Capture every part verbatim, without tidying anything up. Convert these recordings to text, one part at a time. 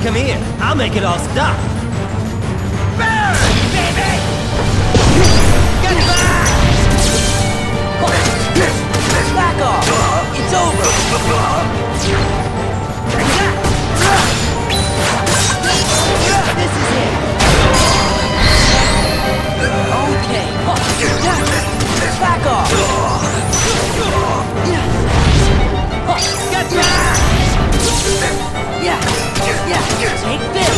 Come here, I'll make it all stop. Burn, baby! Get back! Back off! It's over! This is it! Okay! Back off! Get back! Yeah! Yeah! Take this!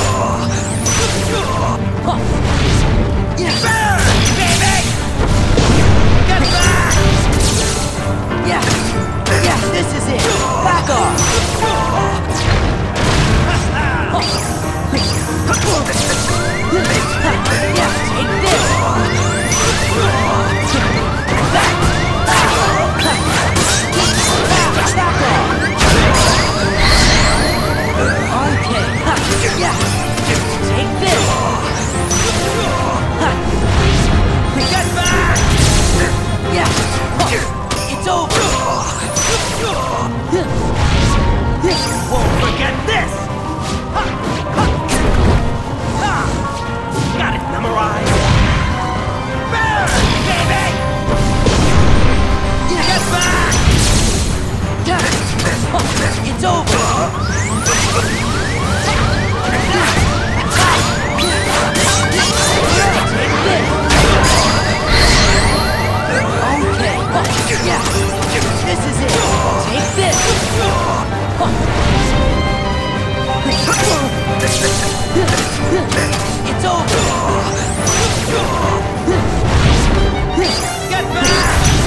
Yeah! Burn, baby! Get back! Yeah! Yeah! This is it! Back off! Yeah! Take this! Back! Back off! Okay! Yeah! Take this! Get back! Yeah! It's over! Won't forget this! Ha! Ha! Ha! Got it memorized! Burn, baby! Get back! It's over! Okay. Yeah. This is it. Take this. It's over. Get back!